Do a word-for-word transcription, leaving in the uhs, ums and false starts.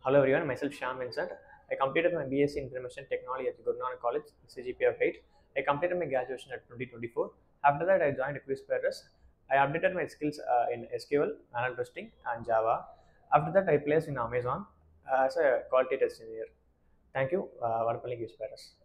Hello everyone, myself Shyam Vincent. I completed my B S c Information Technology at Guru Nanak College, C G P A of eight. I completed my graduation at twenty twenty-four. After that, I joined Qspiders. I updated my skills uh, in S Q L, manual testing, and Java. After that, I placed in Amazon uh, as a quality test engineer. Thank you, uh, vadapalani Qspiders.